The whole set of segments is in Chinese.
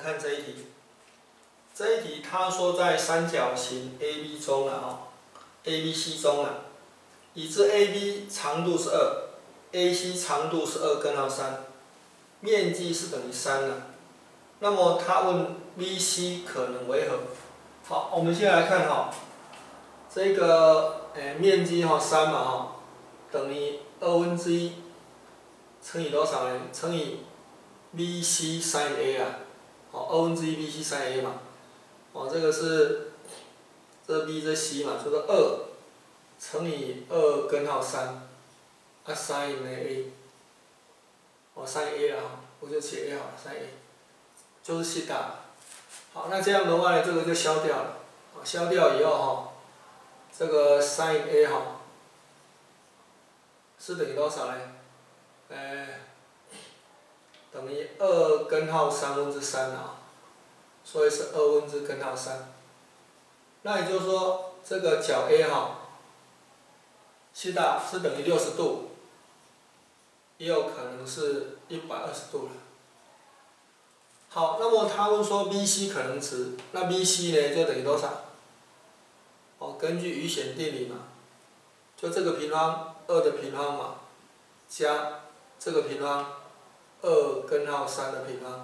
看这一题，这一题他说在三角形 AB 中了ABC 中了，已知 AB 长度是2，AC 长度是2根号3，面积是等于3了。那么他问 BC 可能为何？好，我们先来看这个面积3嘛等于1/2乘以多少呢？乘以 BC sin A 啊，2/2 BC sin A 嘛，这个是这 B 这 C 嘛，就是2乘以2根号3，sin A，sin A 啦，我就写 A 好了 sin A， 就是西塔。好，那这样的话呢，这个就消掉了，消掉以后这个 sin A 是等于多少呢？等于2根号3/3啊，所以是2根号3。那也就是说，这个角 A 西塔是等于60度，也有可能是120度了。好，那么他问说 BC 可能值，那 BC 呢就等于多少？根据余弦定理嘛，就这个平方2的平方嘛，加这个平方2根号3的平方，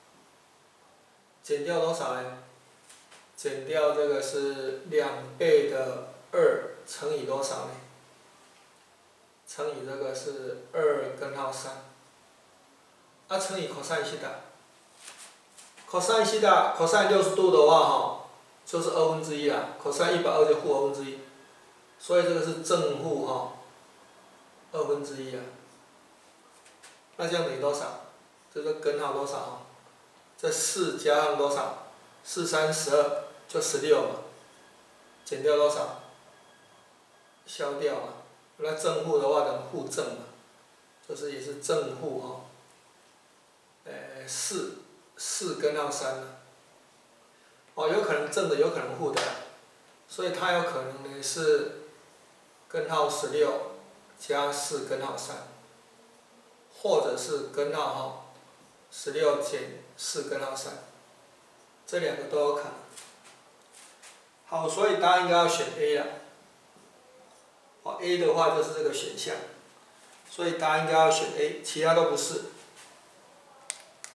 减掉多少呢？减掉这个是2倍的2乘以多少呢？乘以这个是2根号3，乘以 cos 西塔。cos 西塔 cos 60度的话就是1/2啦 ，cos 120就负1/2，所以这个是正负1/2啊。那这样等于多少？这个根号多少？这4加上多少？4、3、12就16嘛，减掉多少？消掉嘛。那正负的话等于负正嘛，就是也是正负4根号3了。有可能正的，有可能负的，所以它有可能呢是根号16加4根号3，或者是根号16减4根号3，这两个都有可能。好，所以大家应该要选 A 了。A 的话就是这个选项，所以大家应该要选 A， 其他都不是。